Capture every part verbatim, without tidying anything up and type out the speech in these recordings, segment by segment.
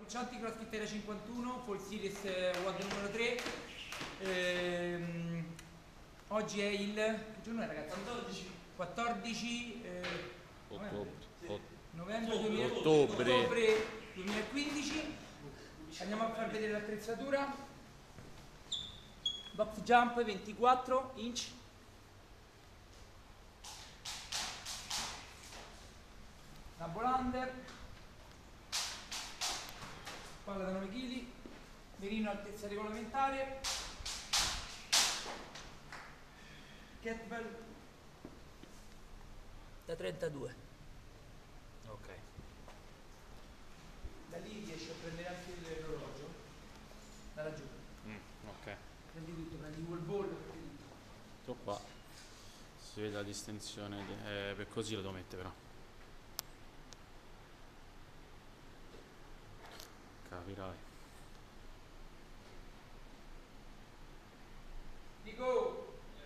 Cianti CrossFit Area cinquantuno, Fall Series W O D numero tre. Ehm, oggi è il... che giorno è, ragazzi? quattordici. quattordici eh, Ottobre. novembre, novembre duemila, Ottobre. ottobre duemilaquindici. Andiamo a far vedere l'attrezzatura. Box jump ventiquattro inch. La Bolander, palla da nove chili, mirino altezza regolamentare, kettlebell da trentadue. Ok. Da lì riesci a prendere anche l'orologio, da laggiù. Mm, ok. Prendi tutto, prendi il wall ball, prendi tutto. Tutto qua. Si vede la distensione. Di... Eh, per così lo devo mettere però. Capirai. Dico!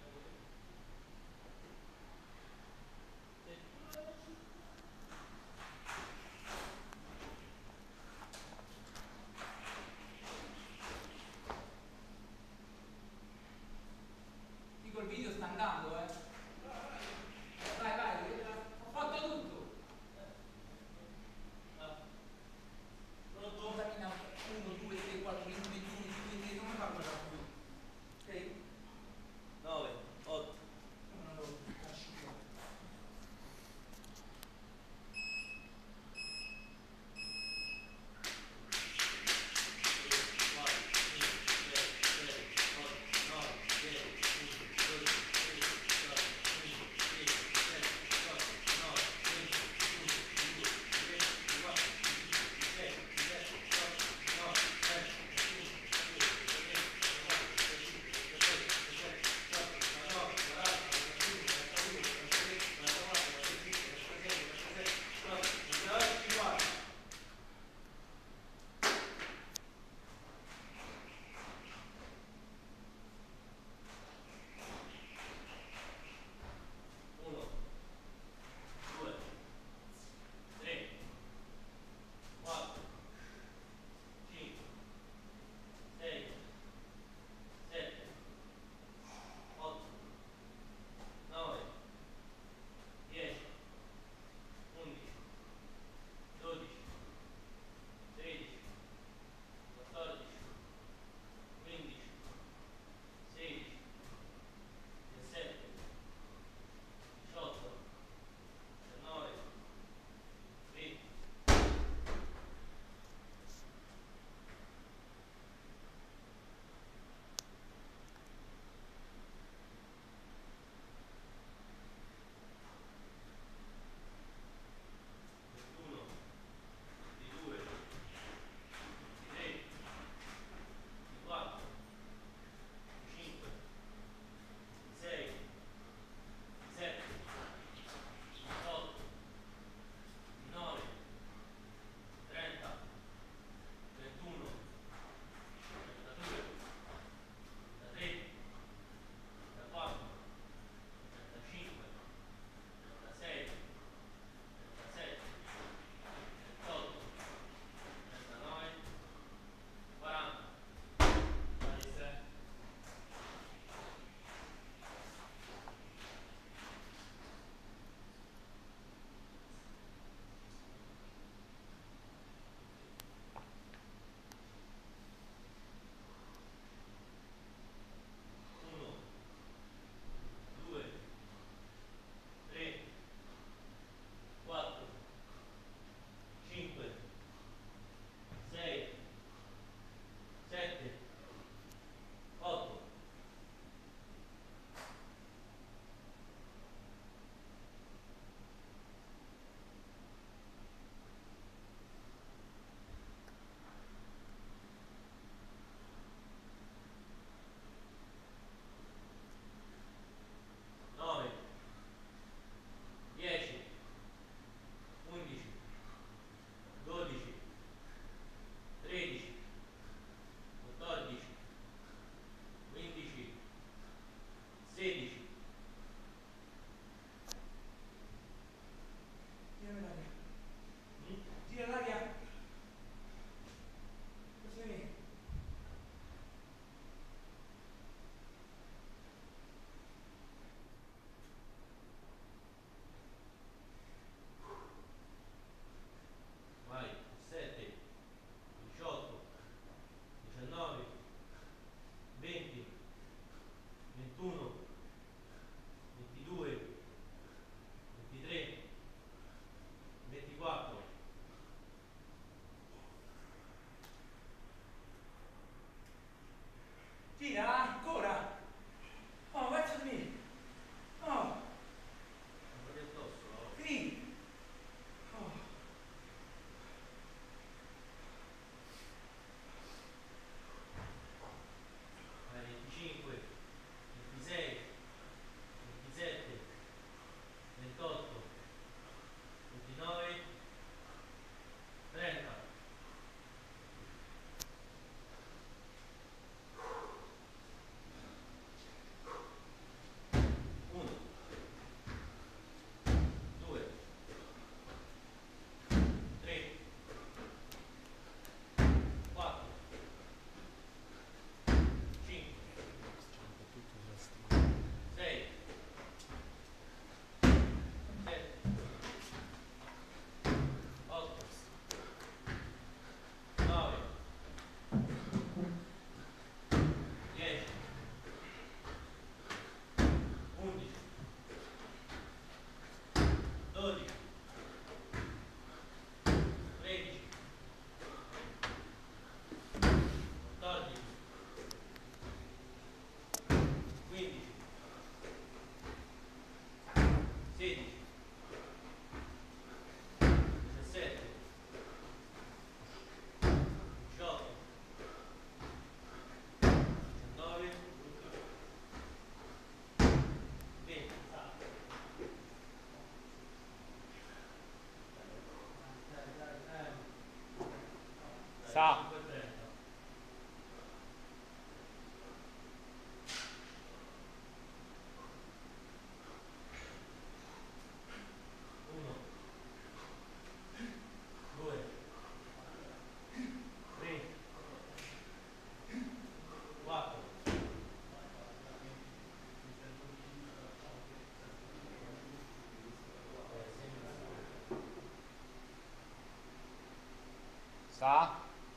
Dico, il video sta andando, eh! Vai, vai, ho fatto tutto! Contamina uno Sta. Sta.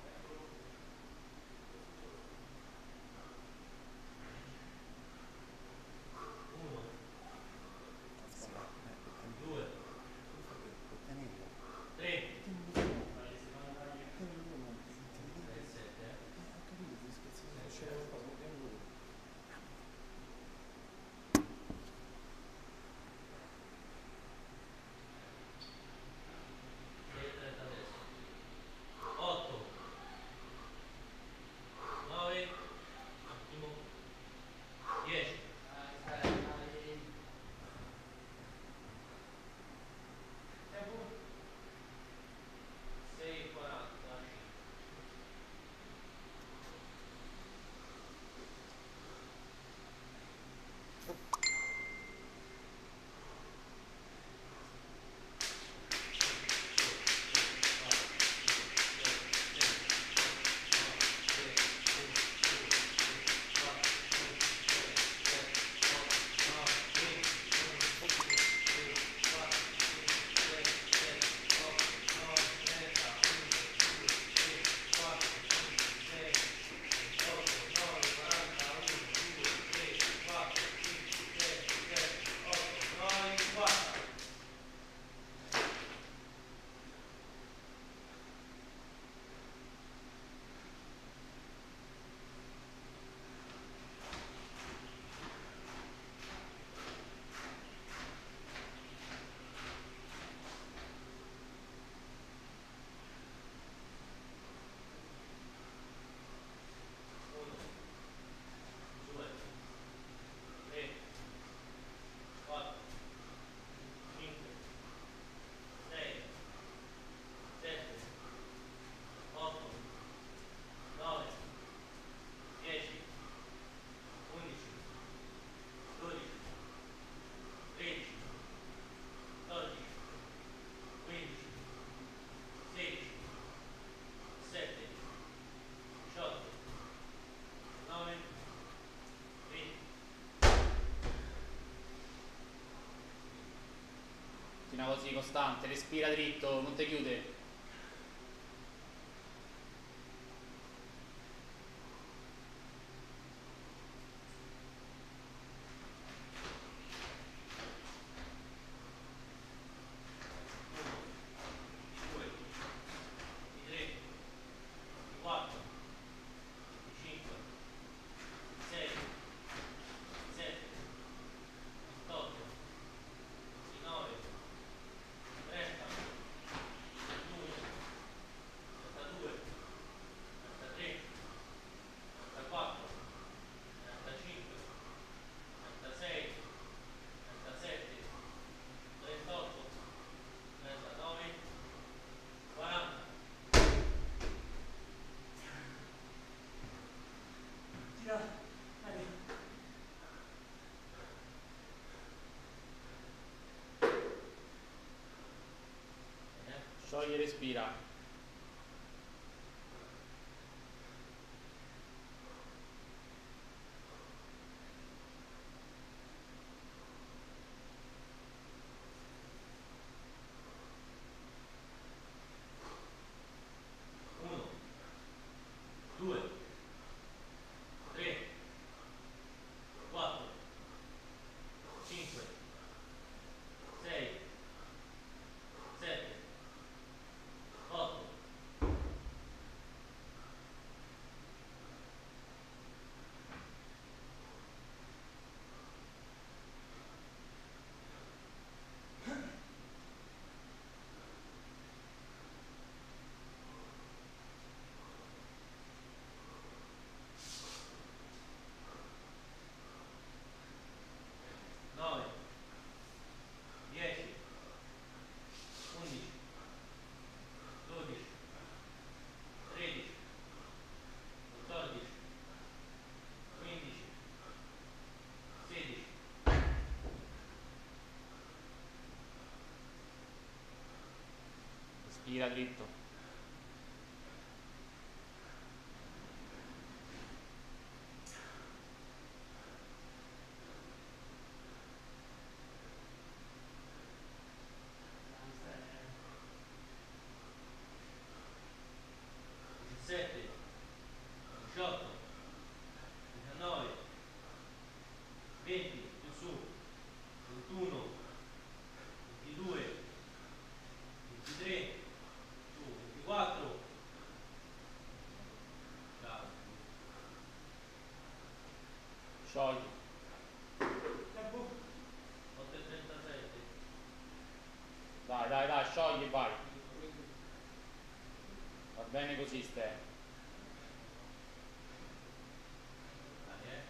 Continua così, costante, respira dritto, non ti chiude. Sciogli e respira. dritto. diciassette, diciotto, diciannove, venti, più su, ventuno, ventidue, ventitré, su, ventiquattro, ciao, Sciogli. otto e trentasette, Dai, dai, dai, sciogli e vai. Va bene così, Ste. dai eh,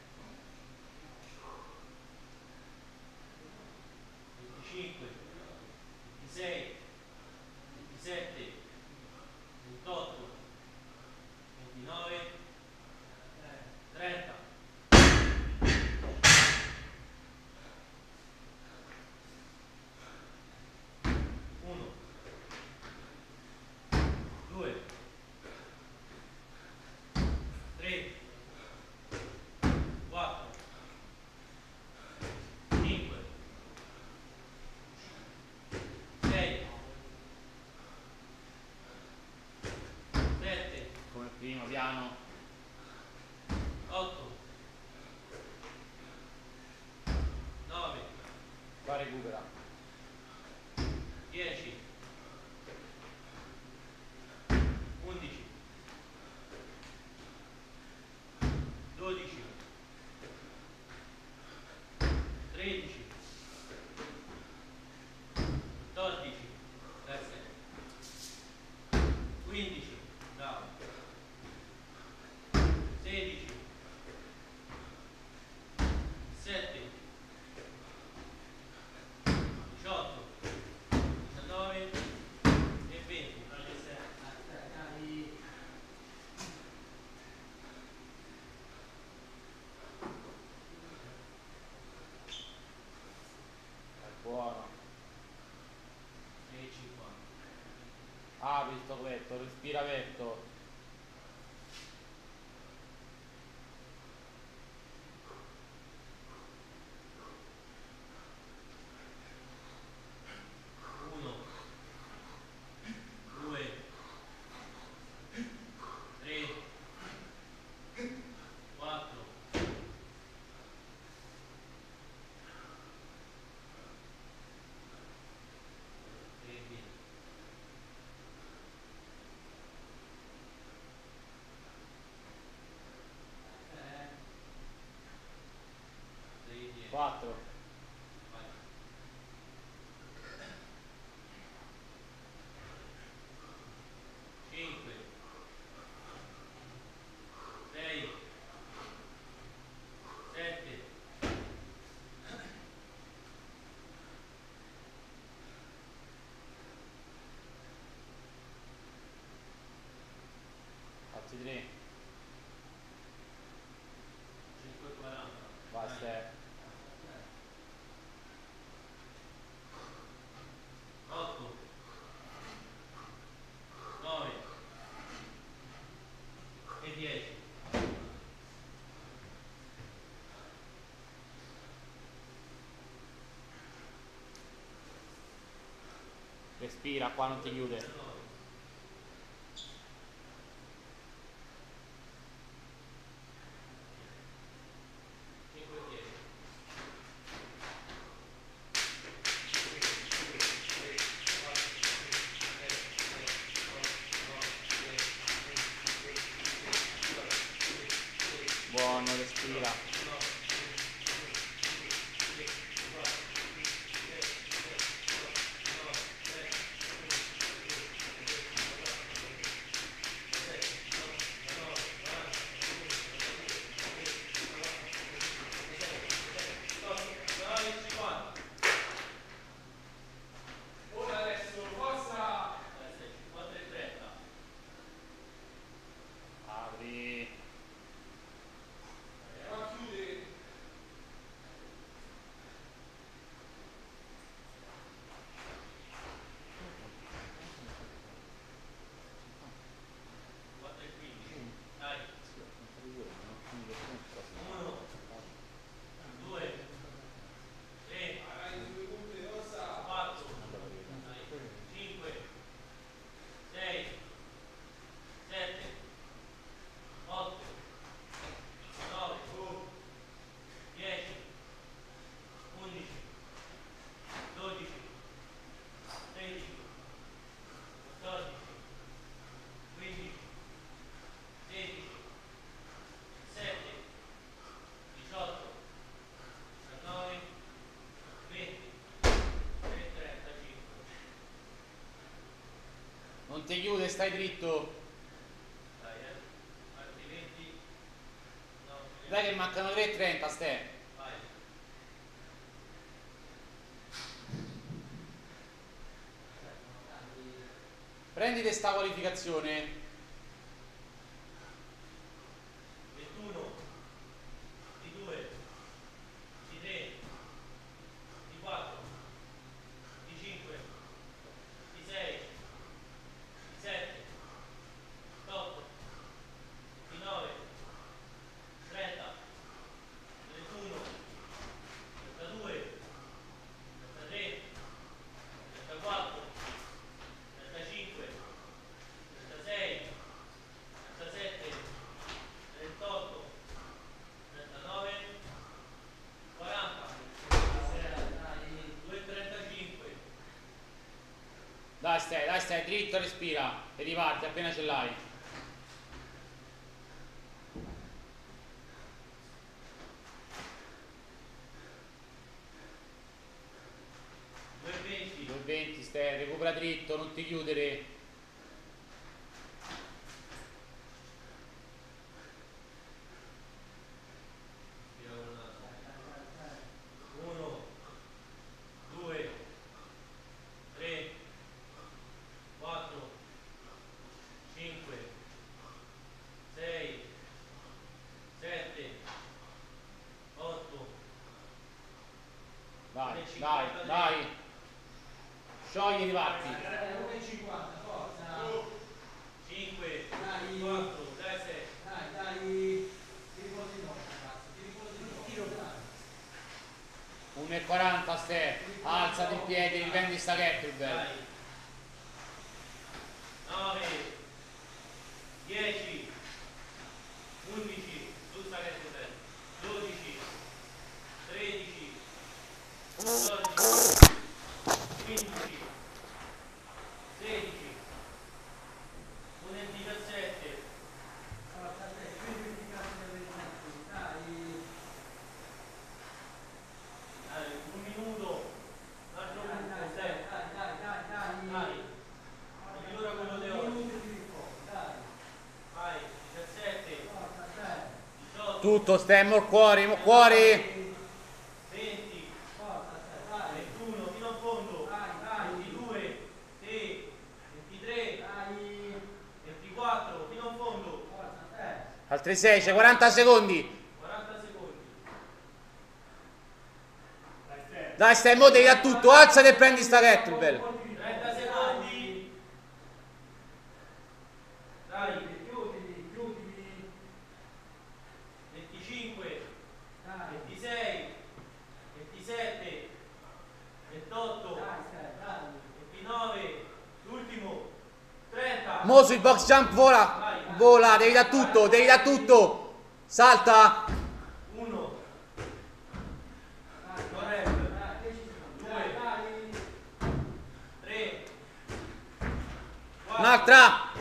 venticinque, ventisei, ventisette, ventotto, ventinove, trenta, uno, due, tre, quattro, cinque, sei, sette, Come prima, piano. otto, nove, Qua recupera. dieci, undici, dodici, tredici, quattordici, grazie, quindici, bravo, sedici, diciassette, diciotto, diciannove e venti. È buono. e cinquanta. Apri sto petto, respira petto. uno, due, tre, quattro, e venti. sei, dieci. quattro. Vai. cinque, sei, sette, Fatti tre. cinque e quaranta. Vai, Vai. Ste. otto, nove e dieci. Respira, qua non ti chiude. diciannove. cinque e dieci. Buono, respira. Non ti chiude, stai dritto. Dai, eh. Altrimenti... No, Dai che mancano tre e trenta, Ste. vai. Prendite sta qualificazione. ventuno, ventidue, ventitré, ventiquattro, venticinque, ventisei, ventisette, ventotto, ventinove, trenta, trentuno, trentadue, trentatré, trentaquattro, trentacinque, trentasei, trentasette, trentotto, trentanove, quaranta, due e trentacinque. Dai stai, dai stai, dritto, respira e riparti appena ce l'hai. due e venti. due e venti stai, recupera dritto, non ti chiudere. Tira con il naso. uno, due, tre, quattro, cinque, sei, sette, otto, Dai, dai, dai. Sciogli e riparti. uno e cinquanta, forza. cinque, Dai. quattro, dai, sei. Dai, dai. Tiri quello di no, ragazzi. Tiri quello di no. Tiro, dai. uno e quaranta Ste. Alzati in piedi, riprendi sta kettlebell. Dai. nove, dieci, undici, su sta kettlebell. dodici, tredici, quattordici, quindici, sedici, uno e diciassette, Forza, dai. Quindi ti cazzo del ventotto, dai. dai, un minuto, un altro Dai, minuto, dai, sei. dai, dai, dai, dai. Dai, migliora quello di oggi. Minuti di riposo, dai. Vai, diciassette, Forza, dai. diciotto, Tutto Ste, mo cuore, mo cuore. venti, Forza, dai. ventuno, fino a fondo, Vai, vai. ventidue, sì, ventitré, Dai. ventiquattro, fino a fondo, Forza, dai. Altri sei, c'è quaranta secondi. quaranta secondi. Dai Ste, mo devi da tutto, alzati e prendi sta kettlebell. trenta secondi. Dai, Chiudili, chiudili. venticinque, Dai. ventisei, ventisette, ventotto, Dai, stai, dai. ventinove, l'ultimo, trenta. Mo sul box jump vola. Vola, devi da tutto, devi da tutto. Salta. uno, Dai, corretto. dai, dieci secondi. Dai, dai. tre, quattro, Un'altra.